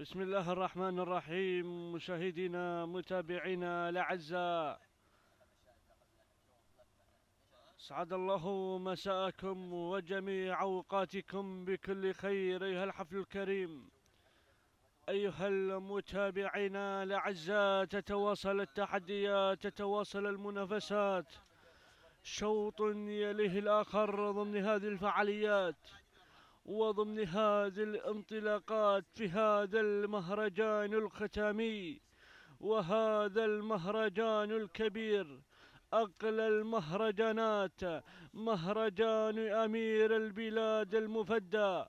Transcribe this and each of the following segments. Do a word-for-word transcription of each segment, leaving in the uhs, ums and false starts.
بسم الله الرحمن الرحيم. مشاهدينا متابعينا الأعزاء، سعد الله مساءكم وجميع أوقاتكم بكل خير أيها الحفل الكريم. أيها المتابعين الأعزاء، تتواصل التحديات، تتواصل المنافسات، شوط يليه الآخر ضمن هذه الفعاليات وضمن هذه الانطلاقات في هذا المهرجان الختامي وهذا المهرجان الكبير، أقلى المهرجانات، مهرجان أمير البلاد المفدى.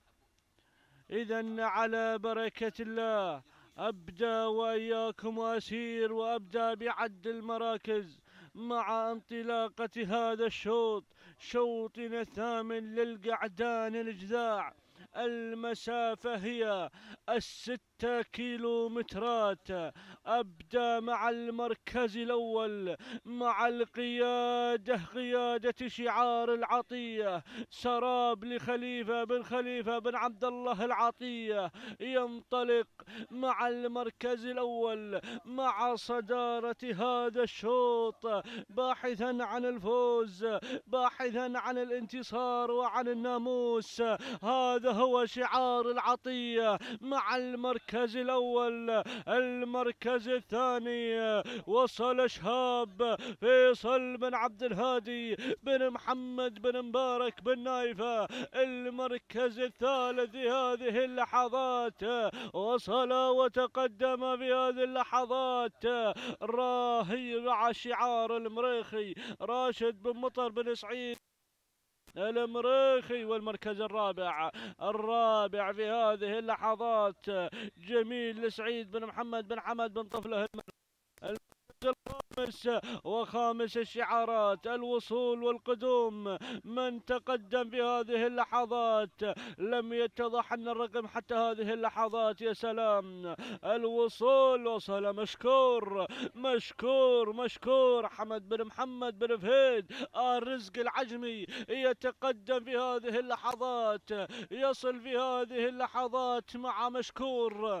إذن على بركة الله أبدأ وإياكم وأسير وأبدأ بعد المراكز مع انطلاقة هذا الشوط، شوطنا الثامن للقعدان الجذاع. المسافة هي الستة كيلومترات. أبدأ مع المركز الأول مع القيادة، قيادة شعار العطية، سراب لخليفة بن خليفة بن عبد الله العطية، ينطلق مع المركز الأول مع صدارة هذا الشوط، باحثا عن الفوز، باحثا عن الانتصار وعن الناموس. هذا هو شعار العطية مع المركز الأول. المركز الثاني وصل شهاب فيصل بن عبد الهادي بن محمد بن مبارك بن نايفة. المركز الثالث في هذه اللحظات وصل وتقدم في هذه اللحظات راهي مع شعار المريخي راشد بن مطر بن سعيد المريخي. والمركز الرابع الرابع في هذه اللحظات جميل لسعيد بن محمد بن حمد بن طفله. الخامس وخامس الشعارات الوصول والقدوم. من تقدم في هذه اللحظات لم يتضح أن الرقم حتى هذه اللحظات. يا سلام، الوصول وصل مشكور مشكور مشكور. حمد بن محمد بن فهيد الرزق العجمي يتقدم في هذه اللحظات، يصل في هذه اللحظات مع مشكور.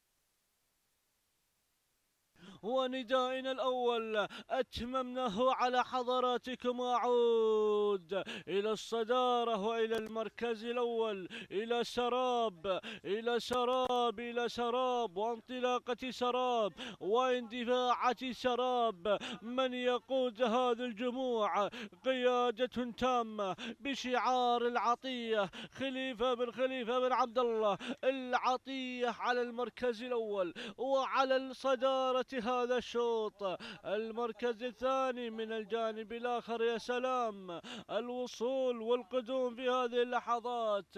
وندائنا الأول أتممناه على حضراتكم، وأعود إلى الصدارة وإلى المركز الأول، إلى سراب إلى سراب إلى سراب وانطلاقة سراب واندفاعة سراب. من يقود هذا الجموع قيادة تامة بشعار العطية، خليفة بن خليفة بن عبد الله العطية على المركز الأول وعلى الصدارة هذا الشوط. المركز الثاني من الجانب الآخر. يا سلام، الوصول والقدوم في هذه اللحظات.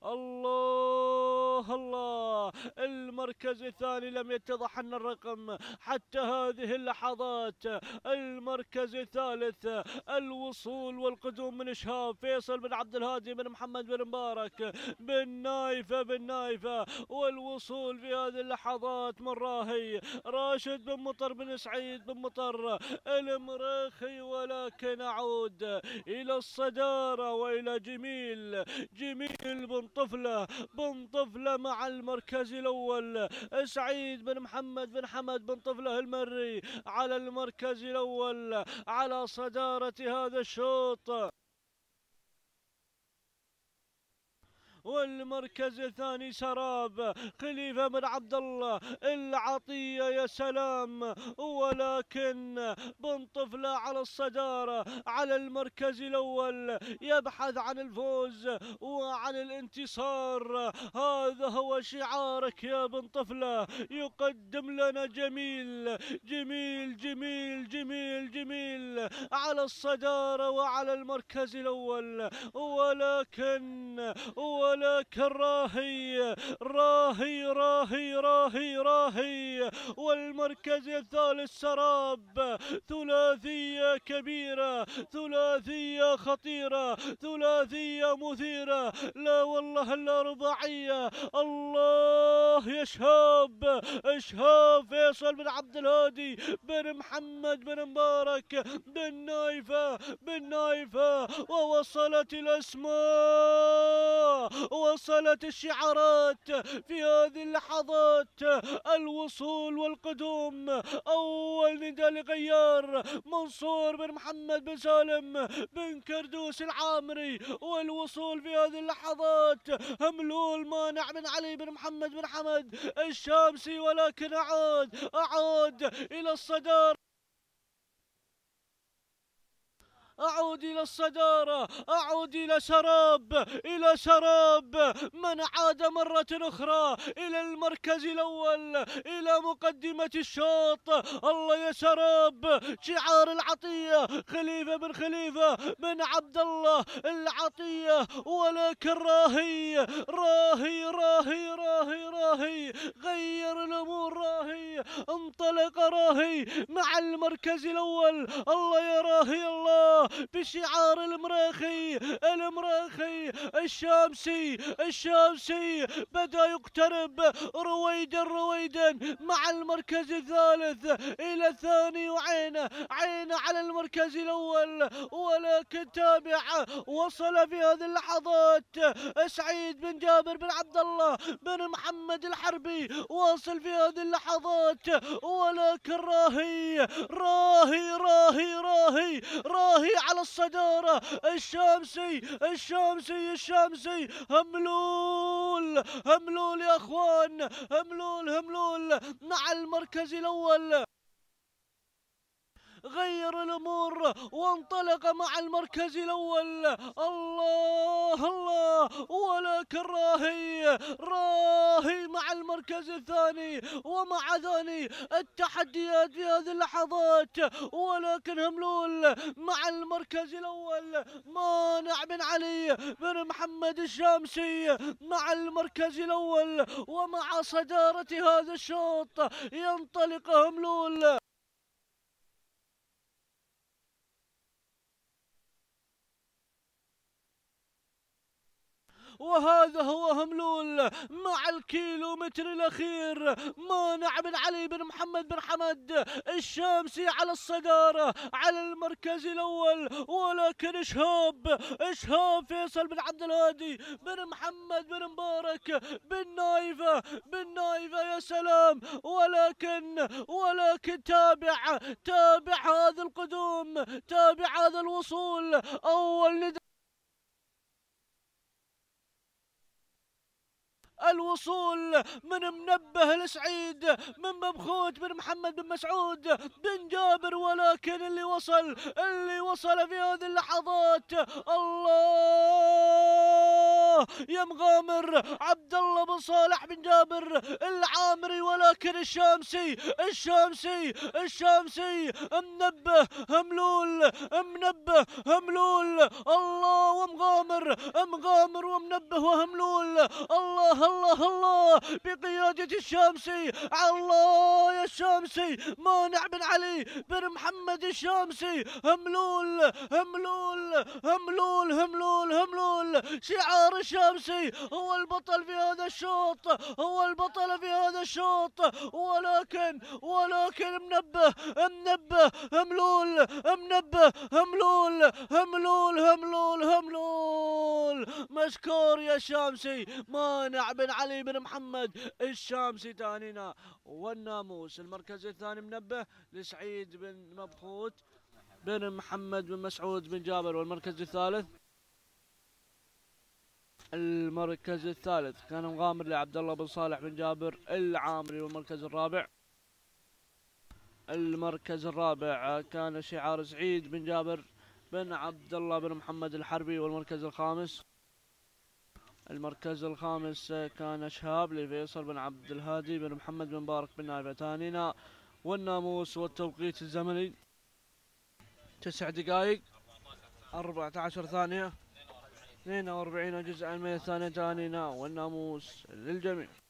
الله الله، المركز الثاني لم يتضح أن الرقم حتى هذه اللحظات. المركز الثالث الوصول والقدوم من شهاب فيصل بن عبد الهادي بن محمد بن مبارك بن نايفة بن نايفة. والوصول في هذه اللحظات من راهي راشد بن مطر بن سعيد بن مطر المريخي. ولكن أعود إلى الصدارة وإلى جميل جميل بن طفلة بن طفلة مع المركز الأول. سعيد بن محمد بن حمد بن طفلة المري على المركز الأول على صدارة هذا الشوط. والمركز الثاني سراب خليفة بن عبد الله العطية. يا سلام، ولكن بن طفلة على الصدارة على المركز الأول يبحث عن الفوز وعن الانتصار. هذا هو شعارك يا بن طفلة. يقدم لنا جميل جميل جميل جميل جميل على الصدارة وعلى المركز الأول. ولكن ولكن راهي راهي راهي راهي راهي والمركز الثالث سراب. ثلاثية كبيرة، ثلاثية خطيرة، ثلاثية مثيرة، لا والله الا رباعية. الله يا شهاب، شهاب فيصل بن عبد الهادي بن محمد بن مبارك بن نايفة بن نايفة. ووصلت الأسماء وصلت الشعارات في هذه اللحظات، الوصول والقدوم. أول نداء لغيار منصور بن محمد بن سالم بن كردوس العامري، والوصول في هذه اللحظات. هملول مانع من علي بن محمد بن حمد الشامسي، ولكن أعاد أعاد إلى الصدارة، أعود إلى الصدارة، أعود إلى سراب، إلى سراب. من عاد مرة أخرى إلى المركز الأول، إلى مقدمة الشوط. الله يا سراب، شعار العطية خليفة بن خليفة بن عبد الله العطية، ولكن راهي راهي راهي راهي راهي غير الأمور. راهي انطلق راهي مع المركز الأول. الله يا راهي الله، بشعار المراخي المراخي الشامسي الشامسي بدأ يقترب رويدا رويدا مع المركز الثالث إلى الثاني، وعينه عينه على المركز الأول. ولكن تابع، وصل في هذه اللحظات سعيد بن جابر بن عبد الله بن محمد الحربي، واصل في هذه اللحظات. ولكن راهي راهي راهي راهي راهي على الصدارة. الشامسي الشامسي الشامسي هملول هملول يا اخوان، هملول هملول مع المركز الأول، غير الأمور وانطلق مع المركز الأول. الله الله، ولكن راهي راهي مع المركز الثاني، ومع ثاني التحديات في هذه اللحظات. ولكن هملول مع المركز الأول، مانع بن علي بن محمد الشامسي مع المركز الأول، ومع صدارة هذا الشوط ينطلق هملول. وهذا هو هملول مع الكيلومتر الأخير، مانع بن علي بن محمد بن حمد الشامسي على الصدارة على المركز الأول. ولكن إشهاب إشهاب فيصل بن عبد الهادي بن محمد بن مبارك بن نايفة بن نايفة يا سلام. ولكن ولكن تابع تابع هذا القدوم، تابع هذا الوصول. أول نداء الوصول من منبه لسعيد من مبخوت بن محمد بن مسعود بن جابر. ولكن اللي وصل اللي وصل في هذه اللحظات الله يا مغامر عبد الله بن صالح بن جابر العامري. ولكن الشامسي الشامسي الشامسي منبه هملول منبه هملول. الله ومغامر مغامر ومنبه وهملول. الله الله الله بقيادة الشامسي. الله يا الشامسي، مانع بن علي بن محمد الشامسي. هملول هملول هملول هملول هملول. شعار الشامسي هو البطل في هذا الشوط، هو البطل في هذا الشوط. ولكن ولكن منبه منبه هملول منبه هملول هملول هملول هملول. مشكور يا الشامسي، مانع بن علي بن محمد الشامسي تانينا. والناموس المركز الثاني منبه لسعيد بن مبخوت بن محمد بن مسعود بن جابر. والمركز الثالث المركز الثالث كان مغامر لعبد الله بن صالح بن جابر العامري. والمركز الرابع المركز الرابع كان شعار سعيد بن جابر بن عبد الله بن محمد الحربي. والمركز الخامس المركز الخامس كان شهاب لفيصل بن عبد الهادي بن محمد بن مبارك بن نايفة تانينا. والناموس والتوقيت الزمني تسع دقائق أربعة عشر ثانية اثنين وأربعين جزءا من الثانية تانينا. والناموس للجميع.